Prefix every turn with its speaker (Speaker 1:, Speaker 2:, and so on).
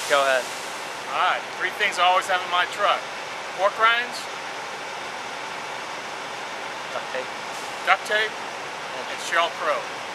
Speaker 1: Go ahead.
Speaker 2: Alright, 3 things I always have in my truck. Pork rinds,
Speaker 1: Duct tape.
Speaker 2: duct tape, and Sheryl Crow.